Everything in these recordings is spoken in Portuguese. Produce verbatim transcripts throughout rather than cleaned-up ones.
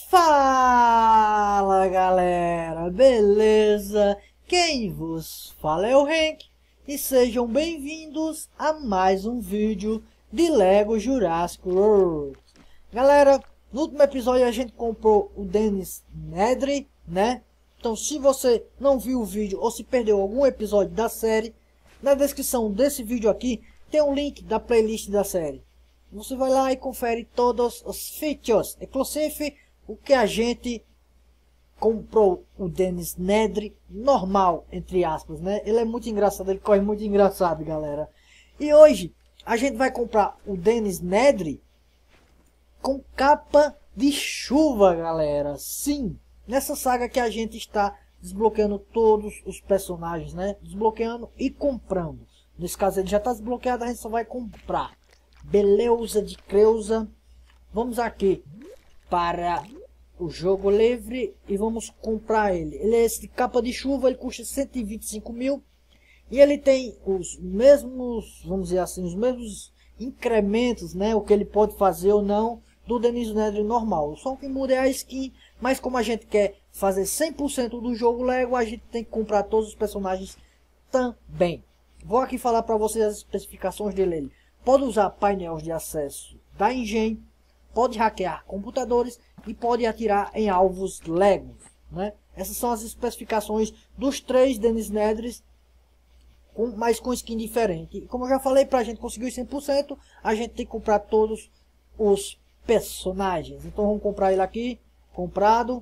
Fala galera, beleza? Quem vos fala é o Henk e sejam bem-vindos a mais um vídeo de Lego Jurassic World. Galera, no último episódio a gente comprou o Dennis Nedry, né? Então se você não viu o vídeo ou se perdeu algum episódio da série, na descrição desse vídeo aqui tem um link da playlist da série. Você vai lá e confere todos os features exclusivos. O que a gente comprou o Dennis Nedry normal, entre aspas, né? Ele é muito engraçado, ele corre muito engraçado, galera. E hoje a gente vai comprar o Dennis Nedry com capa de chuva, galera. Sim, nessa saga que a gente está desbloqueando todos os personagens, né? Desbloqueando e comprando. Nesse caso ele já está desbloqueado, a gente só vai comprar. Beleza de Creusa. Vamos aqui para o jogo livre e vamos comprar ele. Ele é esse de capa de chuva, ele custa cento e vinte e cinco mil. E ele tem os mesmos, vamos dizer assim, os mesmos incrementos, né? O que ele pode fazer ou não do Dennis Nedry normal. Só que muda é a skin, mas como a gente quer fazer cem por cento do jogo Lego, a gente tem que comprar todos os personagens também. Vou aqui falar para vocês as especificações dele. Ele pode usar painéis de acesso da engine, pode hackear computadores e pode atirar em alvos Legos, né? Essas são as especificações dos três Dennis Nedrys, com, mas com skin diferente. E como eu já falei, para a gente conseguir os cem por cento, a gente tem que comprar todos os personagens. Então vamos comprar ele aqui, comprado.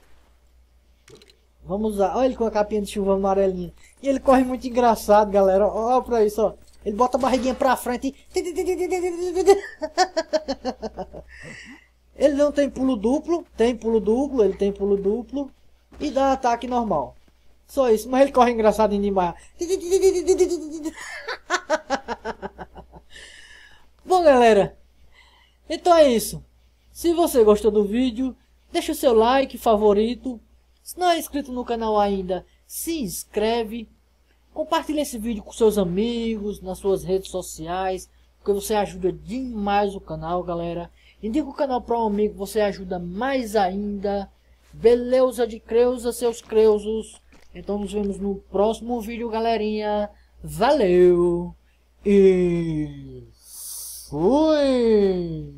Vamos usar, olha ele com a capinha de chuva amarelinha. E ele corre muito engraçado, galera. Olha para isso, ó. Ele bota a barriguinha pra frente e... Ele não tem pulo duplo. Tem pulo duplo, ele tem pulo duplo. E dá ataque normal. Só isso, mas ele corre engraçado demais. Bom, galera, então é isso. Se você gostou do vídeo, deixa o seu like, favorito. Se não é inscrito no canal ainda, se inscreve. Compartilhe esse vídeo com seus amigos, nas suas redes sociais, porque você ajuda demais o canal, galera. Indica o canal para um amigo, você ajuda mais ainda. Beleza de Creusa, seus creusos. Então nos vemos no próximo vídeo, galerinha. Valeu e fui!